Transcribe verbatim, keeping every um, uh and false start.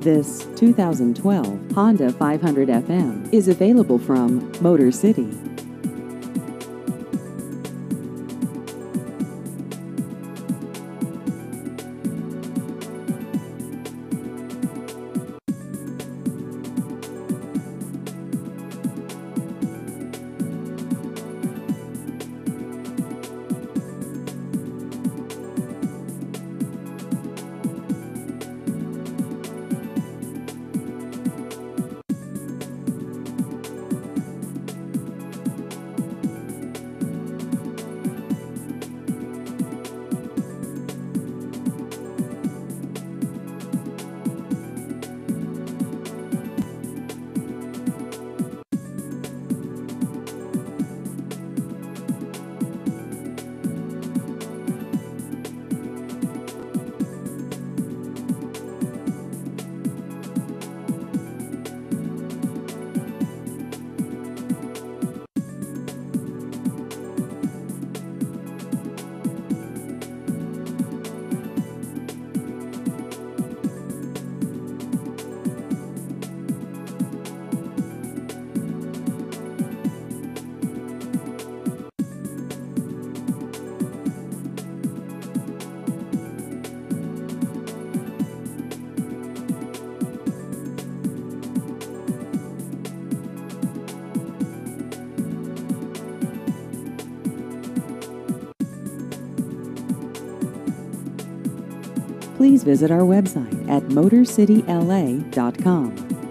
This two thousand twelve Honda five hundred F M is available from Motor City. Please visit our website at motor city L A dot com.